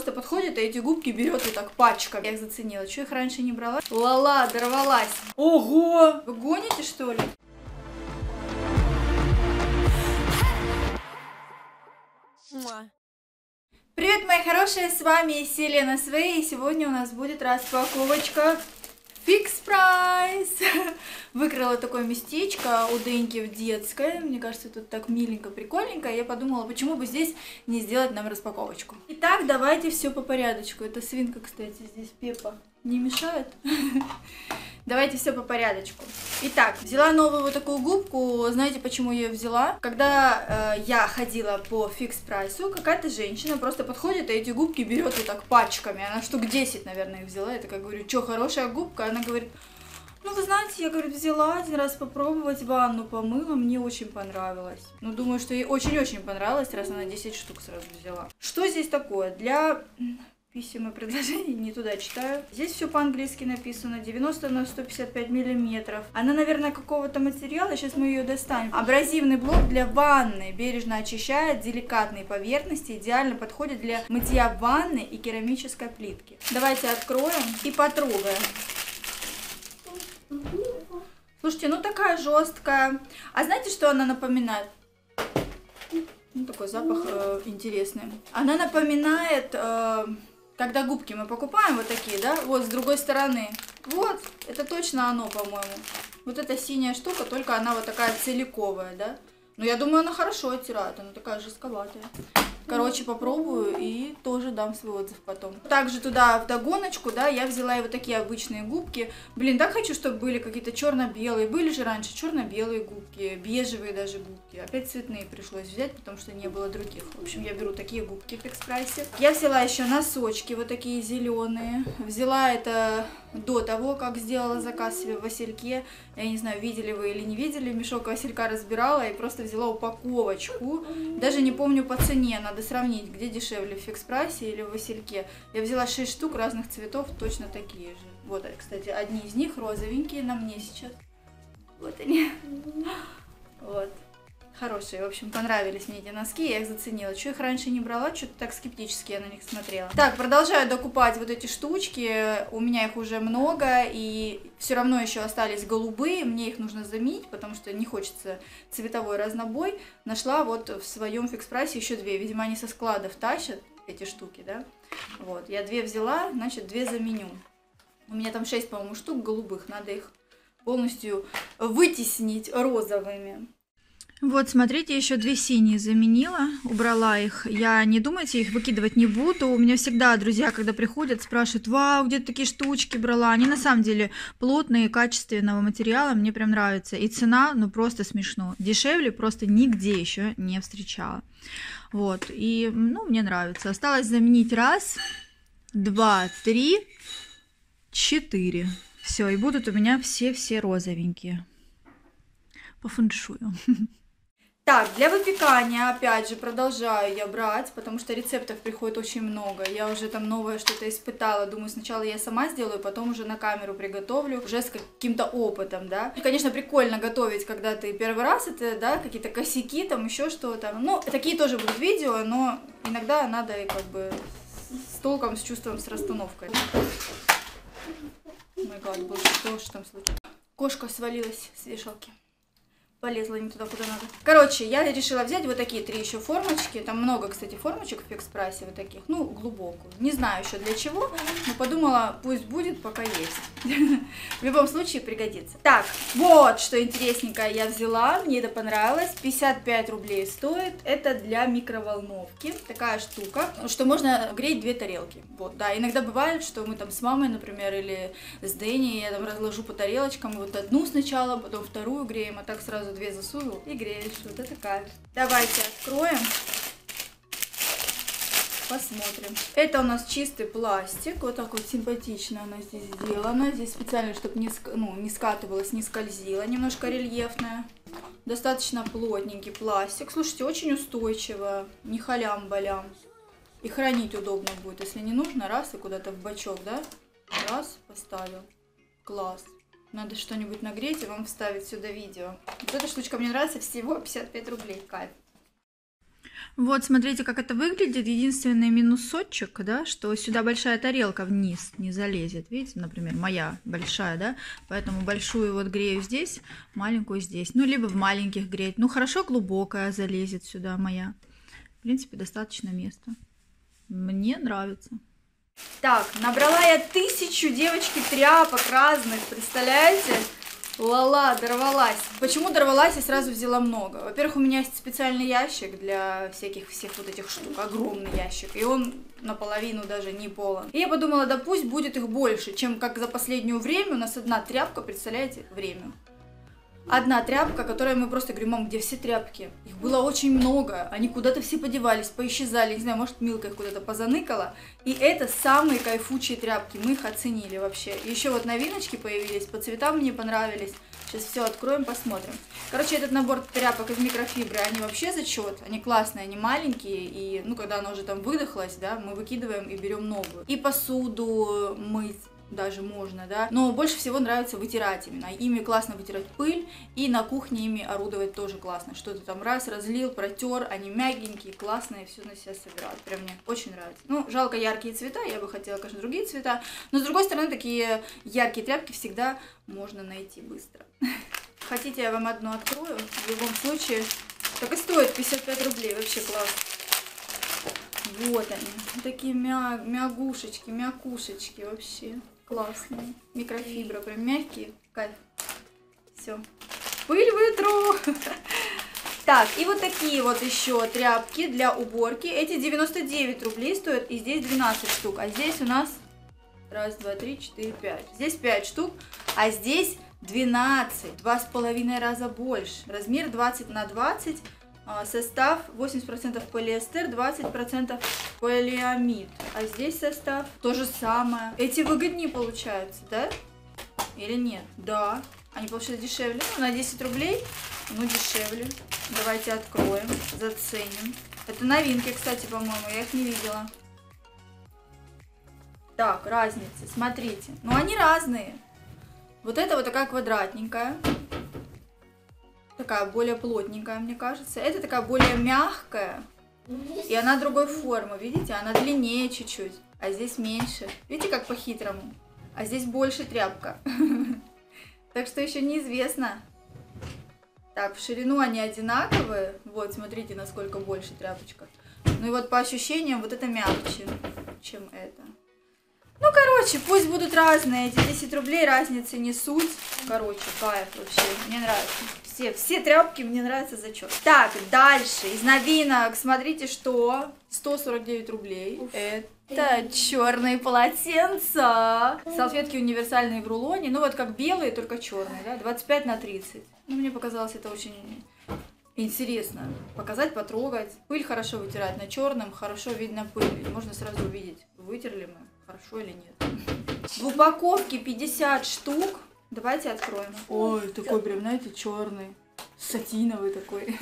просто подходит и эти губки берет вот так пачками. Я их заценила. Чего их раньше не брала? Лала, дорвалась. Ого! Вы гоните, что ли? Привет, мои хорошие, с вами Селена Свей, и сегодня у нас будет распаковочка Fix Price. Выкрала такое местечко у Деньки в детской. Мне кажется, тут так миленько, прикольненько. Я подумала, почему бы здесь не сделать нам распаковочку. Итак, давайте все по порядочку. Это свинка, кстати, здесь Пеппа. Не мешает? Давайте все по порядочку. Итак, взяла новую вот такую губку. Знаете, почему я ее взяла? Когда я ходила по Fix Price, какая-то женщина просто подходит и эти губки берет вот так пачками. Она штук 10, наверное, их взяла. Я такая говорю, что, хорошая губка? Она говорит, ну, вы знаете, я, говорю, взяла один раз попробовать, ванну помыла, мне очень понравилось. Ну, думаю, что ей очень-очень понравилось, раз она 10 штук сразу взяла. Что здесь такое? Для писем и предложений, не туда читаю. Здесь все по-английски написано, 90 на 155 миллиметров. Она, наверное, какого-то материала, сейчас мы ее достанем. Абразивный блок для ванны, бережно очищает деликатные поверхности, идеально подходит для мытья ванны и керамической плитки. Давайте откроем и потрогаем. Слушайте, ну такая жесткая. А знаете, что она напоминает? Ну, такой запах интересный. Она напоминает, когда губки мы покупаем вот такие, да, вот с другой стороны. Вот, это точно оно, по-моему. Вот эта синяя штука, только она вот такая целиковая, да. Но я думаю, она хорошо оттирает, она такая жестковатая. Короче, попробую и тоже дам свой отзыв потом. Также туда вдогоночку, да, я взяла и вот такие обычные губки. Блин, так хочу, чтобы были какие-то черно-белые. Были же раньше черно-белые губки, бежевые даже губки. Опять цветные пришлось взять, потому что не было других. В общем, я беру такие губки в Fix Price. Я взяла еще носочки вот такие зеленые. Взяла это до того, как сделала заказ себе в Васильке. Я не знаю, видели вы или не видели. Мешок Василька разбирала и просто взяла упаковочку. Даже не помню по цене. Надо сравнить, где дешевле, в Fix Price или в Васильке. Я взяла 6 штук разных цветов, точно такие же. Вот, кстати, одни из них розовенькие на мне сейчас. Вот они. Вот. Хорошие, в общем, понравились мне эти носки, я их заценила. Что их раньше не брала, что-то так скептически я на них смотрела. Так, продолжаю докупать вот эти штучки. У меня их уже много, и все равно еще остались голубые. Мне их нужно заменить, потому что не хочется цветовой разнобой. Нашла вот в своем Fix Price еще две. Видимо, они со складов тащат эти штуки, да? Вот, я две взяла, значит, две заменю. У меня там 6, по-моему, штук голубых. Надо их полностью вытеснить розовыми. Вот, смотрите, еще две синие заменила, убрала их. Я, не думайте, их выкидывать не буду. У меня всегда друзья, когда приходят, спрашивают, вау, где ты такие штучки брала? Они на самом деле плотные, качественного материала, мне прям нравится. И цена, ну, просто смешно. Дешевле просто нигде еще не встречала. Вот, и, ну, мне нравится. Осталось заменить 1, 2, 3, 4. Все, и будут у меня все розовенькие. По фэншую. Так, для выпекания, опять же, продолжаю я брать, потому что рецептов приходит очень много. Я уже там новое что-то испытала. Думаю, сначала я сама сделаю, потом уже на камеру приготовлю, уже с каким-то опытом, да. И, конечно, прикольно готовить, когда ты первый раз, это, да, какие-то косяки, там, еще что-то. Ну, такие тоже будут видео, но иногда надо и как бы с толком, с чувством, с расстановкой. Май гад, боже, что же там случилось? Кошка свалилась с вешалки. Полезла не туда, куда надо. Короче, я решила взять вот такие 3 еще формочки. Там много, кстати, формочек в Fix Price вот таких. Ну, глубокую. Не знаю еще для чего, но подумала, пусть будет, пока есть. В любом случае пригодится. Так, вот что интересненькое я взяла. Мне это понравилось. 55 рублей стоит. Это для микроволновки. Такая штука, что можно греть 2 тарелки. Вот, да. Иногда бывает, что мы там с мамой, например, или с Дэнни, я там разложу по тарелочкам. Вот одну сначала, потом вторую греем, а так сразу 2 засунул и греешь. Вот это кайф. Давайте откроем. Посмотрим. Это у нас чистый пластик. Вот так вот симпатично она здесь сделана. Здесь специально, чтобы не скатывалась, не скользила. Немножко рельефная. Достаточно плотненький пластик. Слушайте, очень устойчиво. Не халям-балям. И хранить удобно будет. Если не нужно, раз и куда-то в бачок, да? Раз, поставил. Класс. Надо что-нибудь нагреть и вам вставить сюда видео. Вот эта штучка мне нравится, всего 55 рублей. Кайф. Вот, смотрите, как это выглядит. Единственный минусочек, да, что сюда большая тарелка вниз не залезет. Видите, например, моя большая, да, поэтому большую вот грею здесь, маленькую здесь. Ну, либо в маленьких греть. Ну, хорошо глубокая залезет сюда моя. В принципе, достаточно места. Мне нравится. Так, набрала я 1000, девочки, тряпок разных, представляете? Лала, дорвалась. Почему дорвалась и сразу взяла много? Во-первых, у меня есть специальный ящик для всех вот этих штук, огромный ящик, и он наполовину даже не полон. И я подумала, да пусть будет их больше, чем как за последнее время у нас одна тряпка, представляете, время. Одна тряпка, которую мы просто говорим, мам, где все тряпки? Их было очень много, они куда-то все подевались, поисчезали, не знаю, может, Милка их куда-то позаныкала. И это самые кайфучие тряпки, мы их оценили вообще. Еще вот новиночки появились, по цветам мне понравились. Сейчас все откроем, посмотрим. Короче, этот набор тряпок из микрофибры, они вообще зачет, они классные, они маленькие, и, ну, когда оно уже там выдохлось, да, мы выкидываем и берем новую. И посуду мыть даже можно, да, но больше всего нравится вытирать именно. Ими классно вытирать пыль, и на кухне ими орудовать тоже классно. Что-то там раз, разлил, протер, они мягенькие, классные, все на себя собирают. Прям мне очень нравится. Ну, жалко яркие цвета, я бы хотела, конечно, другие цвета, но с другой стороны, такие яркие тряпки всегда можно найти быстро. Хотите, я вам одну открою? В любом случае, так и стоит 55 рублей, вообще класс. Вот они, такие мягушечки, мякушечки вообще. Классные. Микрофибра, прям мягкие. Кайф. Все. Пыль вытру. Так, и вот такие вот еще тряпки для уборки. Эти 99 рублей стоят, и здесь 12 штук. А здесь у нас 1, 2, 3, 4, 5. Здесь 5 штук, а здесь 12. 2,5 раза больше. Размер 20 на 20. Состав 80% полиэстер, 20% полиамид. А здесь состав то же самое. Эти выгоднее получаются, да? Или нет? Да. Они получаются дешевле. Ну, на 10 рублей, ну, дешевле. Давайте откроем, заценим. Это новинки, кстати, по-моему, я их не видела. Так, разницы, смотрите. Ну, они разные. Вот это вот такая квадратненькая. Такая более плотненькая, мне кажется. Это такая более мягкая. И она другой формы, видите? Она длиннее чуть-чуть, а здесь меньше. Видите, как по-хитрому? А здесь больше тряпка. Так что еще неизвестно. Так, в ширину они одинаковые. Вот, смотрите, насколько больше тряпочка. Ну и вот по ощущениям вот это мягче, чем это. Ну, короче, пусть будут разные. Эти 10 рублей разницы не суть. Короче, кайф вообще. Мне нравится. Все тряпки мне нравятся зачет. Так, дальше. Из новинок. Смотрите, что 149 рублей. Это черные полотенца. Салфетки универсальные в рулоне. Ну, вот как белые, только черные, да? 25 на 30. Ну, мне показалось это очень интересно. Показать, потрогать. Пыль хорошо вытирать. На черном хорошо видно пыль. Можно сразу увидеть, вытерли мы хорошо или нет. В упаковке 50 штук. Давайте откроем. Ой, такой прям, знаете, черный. Сатиновый такой.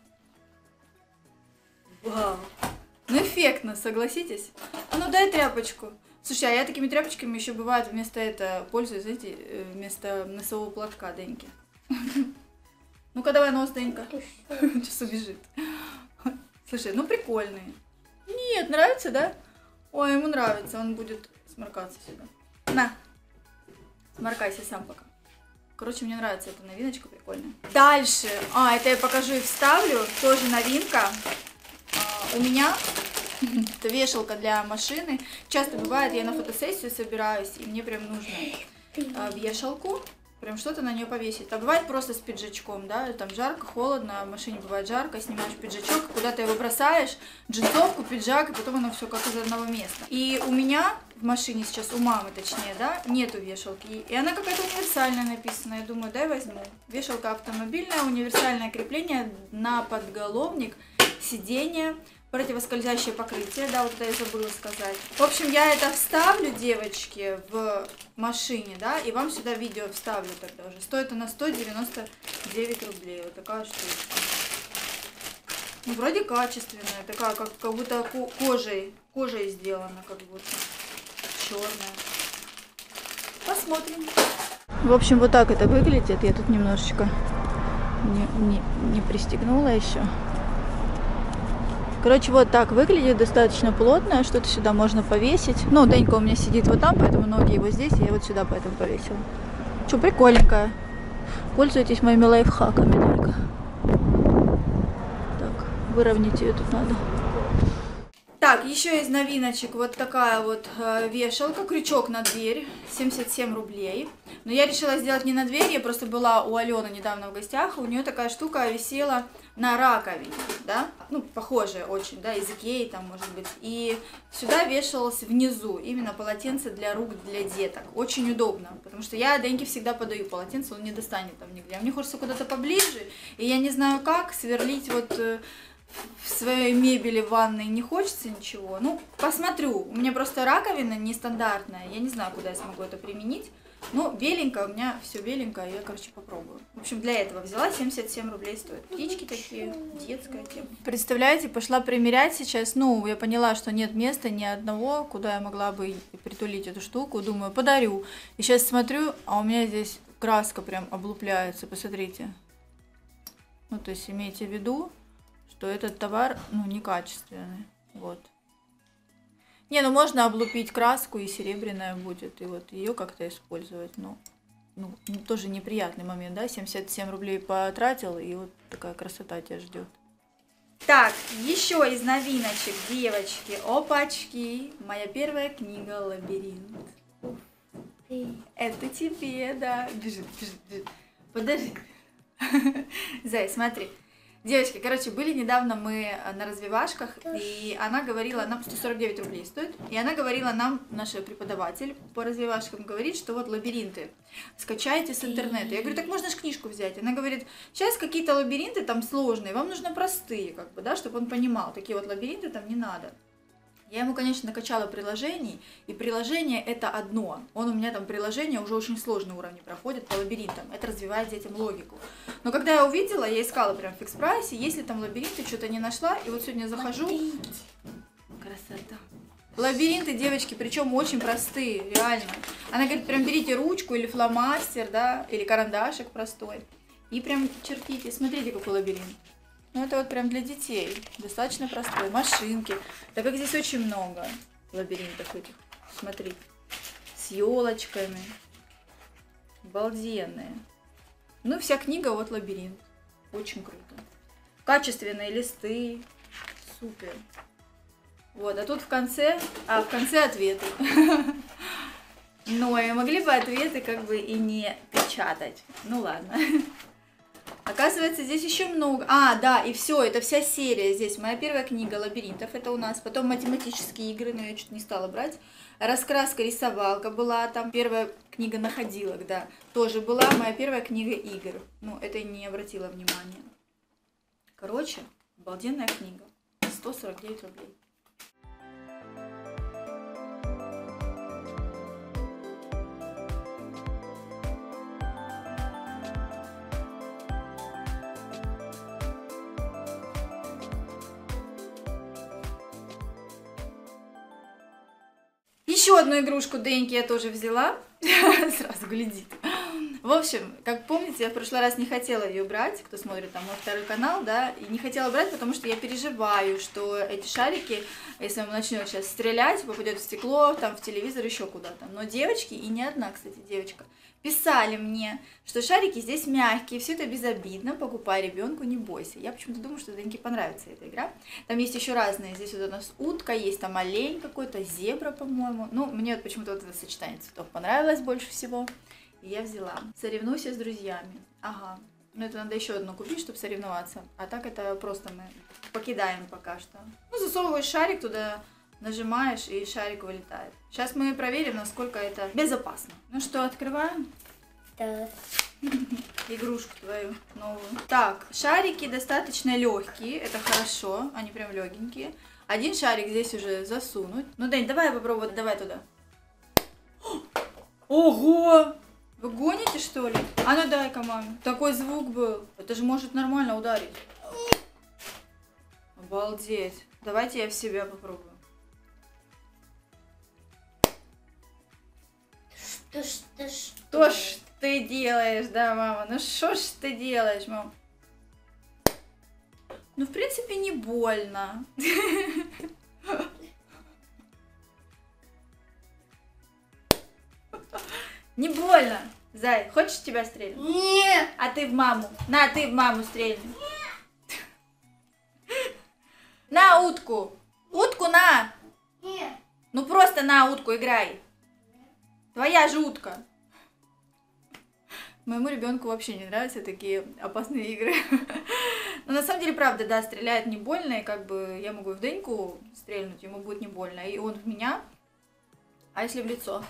Вау. Ну, эффектно, согласитесь? А ну, дай тряпочку. Слушай, а я такими тряпочками еще бывает вместо этого пользуюсь, знаете, вместо носового платка, Деньки. Ну-ка, давай нос, Денька. Сейчас убежит. Слушай, ну прикольные. Нет, нравится, да? Ой, ему нравится, он будет сморкаться сюда. На, сморкайся сам пока. Короче, мне нравится эта новиночка, прикольная. Дальше, это я покажу и вставлю, тоже новинка. У меня это вешалка для машины. Часто бывает, я на фотосессию собираюсь, и мне прям нужно вешалку. Прям что-то на нее повесить. А бывает просто с пиджачком, да, там жарко, холодно, в машине бывает жарко, снимаешь пиджачок, куда-то его бросаешь, джинсовку, пиджак, и потом оно все как из одного места. И у меня в машине сейчас, у мамы точнее, да, нету вешалки, и она какая-то универсальная написана, я думаю, дай возьму. Вешалка автомобильная, универсальное крепление на подголовник, сиденье, противоскользящее покрытие, да, вот это я забыла сказать. В общем, я это вставлю, девочки, в машине, да, и вам сюда видео вставлю тогда уже. Стоит она 199 рублей, вот такая штучка. Ну, вроде качественная, такая, как будто кожей сделана, как будто черная. Посмотрим. В общем, вот так это выглядит. Я тут немножечко не пристегнула еще. Короче, вот так выглядит, достаточно плотно, что-то сюда можно повесить. Ну, Денька у меня сидит вот там, поэтому ноги его здесь, и я вот сюда поэтому повесила. Что, прикольненькая. Пользуйтесь моими лайфхаками только. Так, выровнять ее тут надо. Так, еще из новиночек вот такая вот вешалка, крючок на дверь, 77 рублей. Но я решила сделать не на дверь, я просто была у Алены недавно в гостях, у нее такая штука висела на раковине, да, ну, похожая очень, да, из Икеи там, может быть. И сюда вешалось внизу именно полотенце для рук, для деток. Очень удобно, потому что я Деньке всегда подаю полотенце, он не достанет там нигде. А мне хочется куда-то поближе, и я не знаю как сверлить вот... В своей мебели в ванной не хочется ничего. Ну, посмотрю. У меня просто раковина нестандартная. Я не знаю, куда я смогу это применить. Но беленькая, у меня все беленькое. Я, короче, попробую. В общем, для этого взяла. 77 рублей стоит. Птички такие, детская тема. Представляете, пошла примерять сейчас. Ну, я поняла, что нет места ни одного, куда я могла бы притулить эту штуку. Думаю, подарю. И сейчас смотрю, а у меня здесь краска прям облупляется. Посмотрите. Ну, то есть имейте в виду, что этот товар, ну, некачественный, вот. Не, ну, можно облупить краску, и серебряная будет, и вот ее как-то использовать, но, ну, тоже неприятный момент, да, 77 рублей потратил, и вот такая красота тебя ждет. Так, еще из новиночек, девочки, опачки, моя первая книга «Лабиринт». Это тебе, да, бежит, подожди, Зай, смотри. Девочки, короче, были недавно мы на развивашках, и она говорила, нам 149 рублей стоит, и она говорила нам, наш преподаватель по развивашкам говорит, что вот лабиринты скачайте с интернета. Я говорю, так можно же книжку взять. Она говорит, сейчас какие-то лабиринты там сложные, вам нужно простые, как бы, да, чтобы он понимал, такие вот лабиринты там не надо. Я ему, конечно, накачала приложений, и приложение это одно. Он у меня там приложение уже очень сложный уровень проходит по лабиринтам. Это развивает детям логику. Но когда я увидела, я искала прям в фикс прайсе, если там лабиринты, что-то не нашла, и вот сегодня захожу. Красота. Лабиринты, девочки, причем очень простые, реально. Она говорит, прям берите ручку или фломастер, да, или карандашик простой, и прям чертите. Смотрите, какой лабиринт. Ну, это вот прям для детей. Достаточно простой. Машинки. Так как здесь очень много лабиринтов этих. Смотри. С елочками. Обалденные. Ну, вся книга вот лабиринт. Очень круто. Качественные листы. Супер. Вот, а тут в конце ответы. Но и могли бы ответы как бы и не печатать. Ну, ладно. Оказывается, здесь еще много. А, да, и все, это вся серия здесь. Моя первая книга «Лабиринтов» это у нас. Потом математические игры, но я что-то не стала брать. Раскраска, рисовалка была. Там первая книга находилок, да. Тоже была моя первая книга игр. Ну, это я не обратила внимания. Короче, обалденная книга. 149 рублей. Еще одну игрушку Деньки я тоже взяла. Сразу глядит. В общем, как помните, я в прошлый раз не хотела ее брать, кто смотрит там мой второй канал, да, и не хотела брать, потому что я переживаю, что эти шарики, если он начнет сейчас стрелять, попадет в стекло, там в телевизор, еще куда-то. Но девочки, и не одна, кстати, девочка, писали мне, что шарики здесь мягкие, все это безобидно, покупай ребенку, не бойся. Я почему-то думаю, что Деньке понравится эта игра. Там есть еще разные, здесь вот у нас утка, есть там олень какой-то, зебра, по-моему. Ну, мне вот почему-то вот это сочетание цветов понравилось больше всего. И я взяла. Соревнуйся с друзьями. Ага. Ну, это надо еще одну купить, чтобы соревноваться. А так это просто мы покидаем пока что. Ну, засовываешь шарик туда, нажимаешь, и шарик вылетает. Сейчас мы проверим, насколько это безопасно. Ну что, открываем? Да. Игрушку твою новую. Так, шарики достаточно легкие, это хорошо, они прям легенькие. Один шарик здесь уже засунуть. Ну, Дань, давай я попробую, давай туда. Ого! Вы гоните, что ли? А ну дай-ка маме. Такой звук был. Это же может нормально ударить. Обалдеть. Давайте я в себя попробую. Что ж ты делаешь, да, мама? Ну что ж ты делаешь, мам? Ну, в принципе, не больно. Не больно. Зай, хочешь тебя стрельнуть? Нет. А ты в маму. На, ты в маму стрельни. На утку. Утку на. Нет. Ну просто на утку играй. Твоя же утка. Моему ребенку вообще не нравятся такие опасные игры. Но на самом деле, правда, да, стреляет не больно, и как бы я могу в Деньку стрельнуть, ему будет не больно, и он в меня. А если в лицо?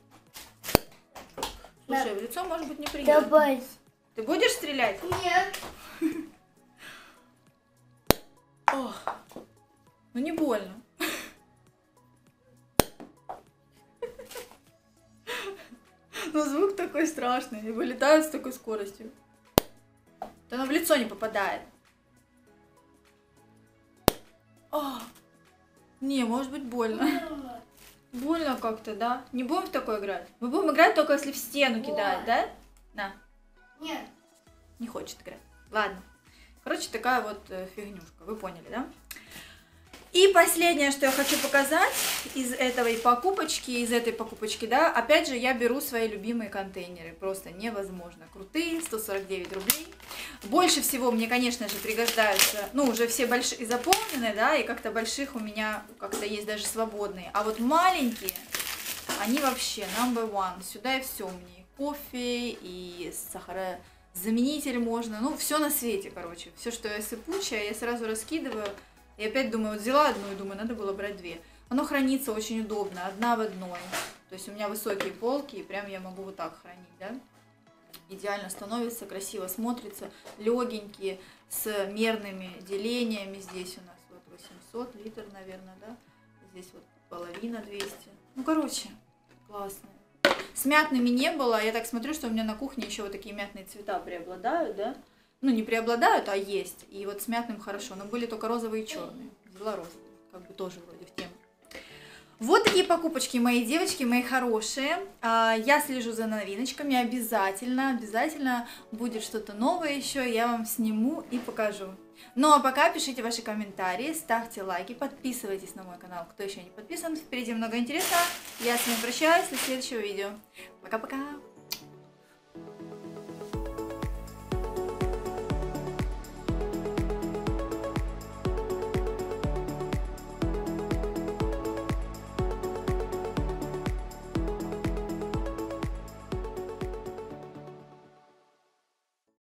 Слушай, в лицо может быть неприятно. Давай. Ты будешь стрелять? Нет. Ох, ну не больно. Но звук такой страшный, и вылетает с такой скоростью. Да оно в лицо не попадает. О, не, может быть больно. Больно как-то, да? Не будем в такое играть? Мы будем играть только если в стену кидать, да? На. Нет. Не хочет играть. Ладно. Короче, такая вот фигнюшка. Вы поняли, да? И последнее, что я хочу показать из этой покупочки, да, опять же, я беру свои любимые контейнеры. Просто невозможно. Крутые, 149 рублей. Больше всего мне, конечно же, пригождаются, ну, уже все большие заполнены, да, и как-то больших у меня как-то есть даже свободные. А вот маленькие, они вообще number one. Сюда и все у меня. И кофе, и сахарозаменитель можно. Ну, все на свете, короче. Все, что я сыпучая, я сразу раскидываю. И опять думаю, вот взяла одну и думаю, надо было брать две. Оно хранится очень удобно, одна в одной. То есть у меня высокие полки, и прям я могу вот так хранить, да. Идеально становится, красиво смотрится, легенькие, с мерными делениями. Здесь у нас вот 800 литров, наверное, да. Здесь вот половина 200. Ну, короче, классно. С мятными не было. Я так смотрю, что у меня на кухне еще вот такие мятные цвета преобладают, да. Ну, не преобладают, а есть. И вот с мятным хорошо. Но были только розовые и черные. Взяла розовые. Как бы тоже вроде в тему. Вот такие покупочки, мои девочки, мои хорошие. Я слежу за новиночками. Обязательно будет что-то новое еще. Я вам сниму и покажу. Ну, а пока пишите ваши комментарии, ставьте лайки, подписывайтесь на мой канал, кто еще не подписан. Впереди много интересного. Я с вами прощаюсь до следующего видео. Пока-пока.